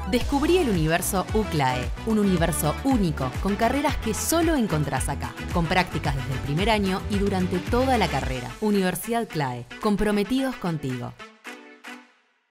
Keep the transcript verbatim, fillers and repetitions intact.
Descubrí el universo UCLAE, un universo único, con carreras que solo encontrás acá, con prácticas desde el primer año y durante toda la carrera. Universidad CLAE, comprometidos contigo.